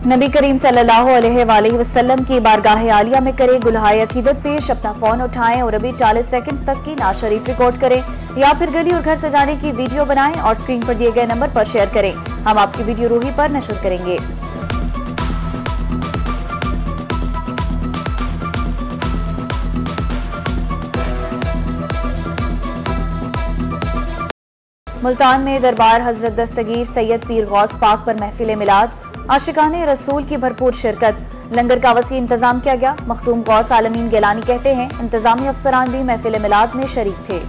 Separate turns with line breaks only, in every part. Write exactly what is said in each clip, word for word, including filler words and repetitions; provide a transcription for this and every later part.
नबी करीम सल्लल्लाहु अलैहि वसल्लम की बारगाह आलिया में करें गुलहाए अकीदत पेश। अपना फोन उठाएं और अभी चालीस सेकंड्स तक की नात शरीफ रिकॉर्ड करें या फिर गली और घर सजाने की वीडियो बनाएं और स्क्रीन पर दिए गए नंबर पर शेयर करें। हम आपकी वीडियो रूही पर नशर करेंगे। मुल्तान में दरबार हजरत दस्तगीर सैयद पीर गौस पाक पर महफिल मिलाद, आशिकाने रसूल की भरपूर शिरकत। लंगर का वसी इंतजाम किया गया। मखदूम गौस आलमीन गिलानी कहते हैं इंतजामी अफसरान भी महफिल मिलाद में शरीक थे।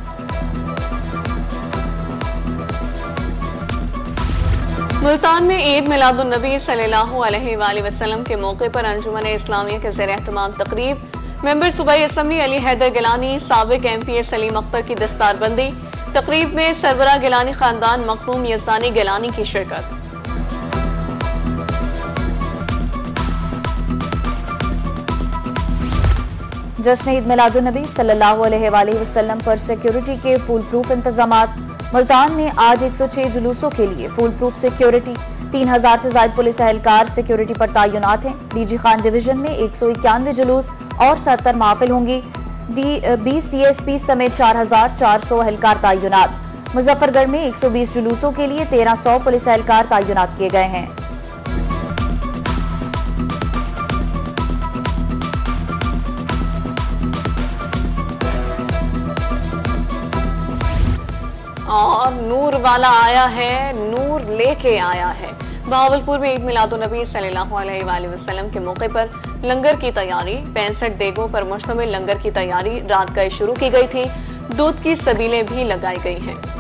मुल्तान में ईद मिलादुन नबी सल्लल्लाहु अलैहि वसल्लम के मौके पर अंजुमन इस्लामिया के ज़ेर एहतमाम तकरीब। मेंबर सूबाई असम्बली अली हैदर गिलानी, साबिक M P A Saleem Akhtar की दस्तारबंदी। तकरीब में सरबरा गिलानी खानदान मखदूम यज़दानी गिलानी की शिरकत।
जश्न ईद मिलादुन नबी सल्लल्लाहु अलैहि वसल्लम पर सिक्योरिटी के फुल प्रूफ इंतजामात। मुल्तान में आज एक सौ छह जुलूसों के लिए फुल प्रूफ सिक्योरिटी। तीन हजार से ज्यादा पुलिस एहलकार सिक्योरिटी पर तैनात हैं। डीजी खान डिवीजन में एक सौ इक्यानवे जुलूस और सत्तर महफिल होंगी। बीस डीएसपी समेत चार हजार चार सौ एहलकार तैनात। मुजफ्फरगढ़ में एक सौ बीस जुलूसों के लिए तेरह सौ पुलिस एहलकार तैनात किए गए हैं।
और नूर वाला आया है, नूर लेके आया है। बहावलपुर में ईद मिलादुन नबी सल्लल्लाहु अलैहि वसल्लम के मौके पर लंगर की तैयारी। पैंसठ देगों पर मुश्तमिल लंगर की तैयारी रात गए शुरू की गई थी। दूध की सबीलें भी लगाई गई हैं।